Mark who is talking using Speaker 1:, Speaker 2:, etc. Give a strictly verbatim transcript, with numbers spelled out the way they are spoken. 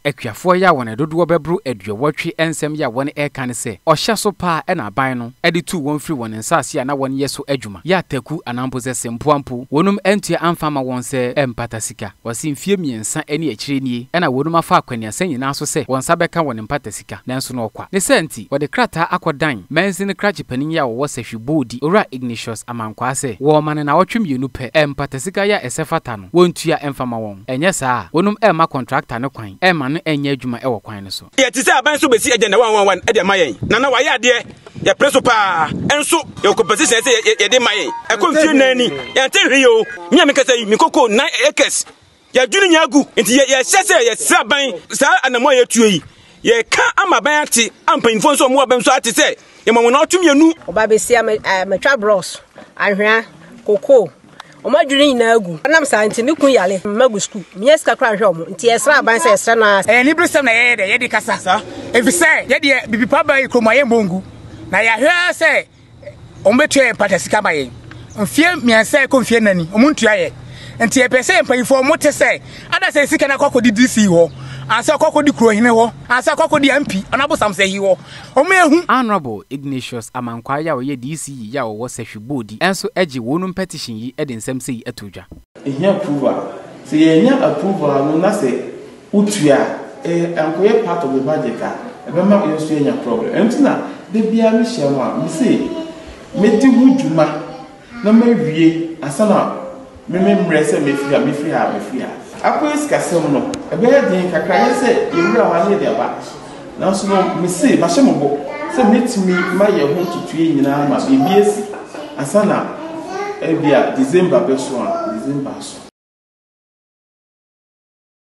Speaker 1: Akuafo ya won dodo bebru aduowatwe ensem ya won e kan se ohye so pa e na aban no e de tu won firi won nsase ya na won yeso adwuma ya taku anampo se sempoampo wonum entua amfama won se empata sika wasi mfie miensa ene akire nie e na wonum afa akwania sanyina so se won sabeka won empata sika nanso no okwa ne senti wode krata akodan menzin krachi panin ya wo SEFWI BODI ora IGNATIUS AMANKWAH se wo mane na wotwe mienu pe empata sika ya esefata no wontua emfama won enye saa wonum e ma contractor ne kwan e ma no enye adwuma e wo kwan ne so
Speaker 2: ye ti se aban so besi agenda one one one e de mayen na na wa ya de ye preso pa enso ye competition se ye de mayen e ko mfie nani ye nte hweo mi am kasa mi koko nine acres ya dwuni nyagu nti ye ye se ye sra ban sa anamo ye tuo yi ye ka ama ban ati ampanfo so mo ban so ati se ye mo na otumienu
Speaker 3: oba besi ametwa bros ahwea koko Oma dwuni na agu anam sa nti ne kun yale magu school mies kakra hwe mo nti esra ban se esra na
Speaker 4: eh ni brisem na ye de ye de kasa sa efi se ye de bibipa ba ikromaye mbongu na ya hwe se ombetwe patasika baye mfie miense ko mfie nani omuntua ye nti e pese mpanyifo mo te se ada se sika na kokodi D C ho ansa kokodi krohine ho ansa kokodi M P onabo samse hi ho omo ehu
Speaker 1: Honorable IGNATIUS AMANKWAH ya wo D C ya wo SEFWI BODI enso agi wonum petition yi e de nsem se yi atodwa
Speaker 5: ehia approval se ye nya approval no na se utua eh ankoye part of the budget a ebe ma yo so nya problem entina de bia mi hye mo a mi se meti huduma na ma wie asana me me mrese me fia me fia me fia akoyes kasem no ebe din kakra ye se yewura wa ne de ba na so no me se ma hye mo bo se metimi ma ye ho tutue nyina ma bibiesi asana ebia December be so a December so